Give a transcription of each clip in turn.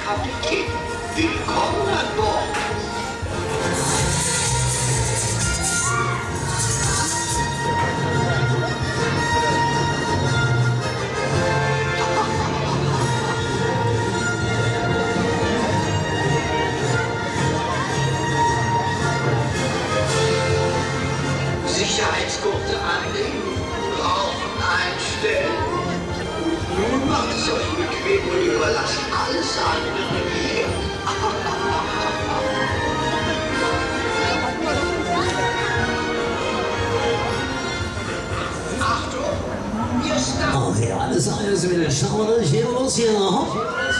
Kapitän. Willkommen an Bord. Sicherheitsgurte anlegen, Rauchen einstellen. Nun macht es euch bequem und überlasst alles andere mir. Achtung, wir starten. Okay, alles wieder. Schauen wir durch. Hier los hier. Hopp.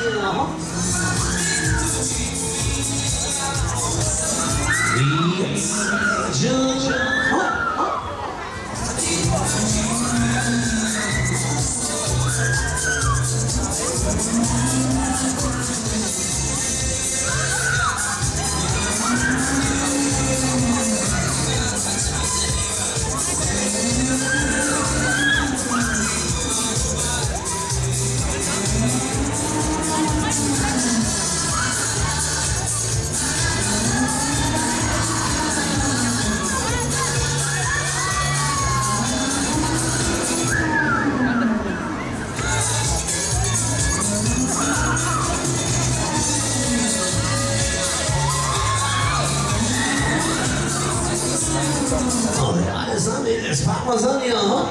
Okay, alles an, jetzt packen wir es an hier. Hopp.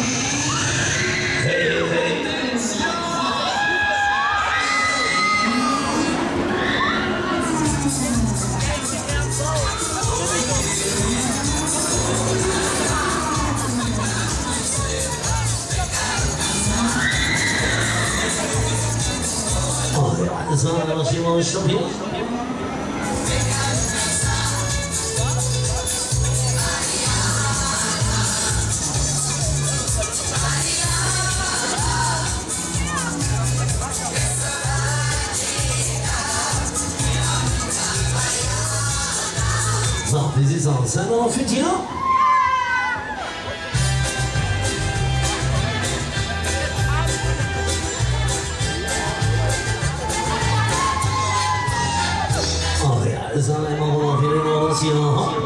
Hey. Okay, alles an, was hier mal stopp hier. So, wie sieht's aus? Seid ihr noch fit hier? Okay, alles an, einmal wieder los hier. Hopp.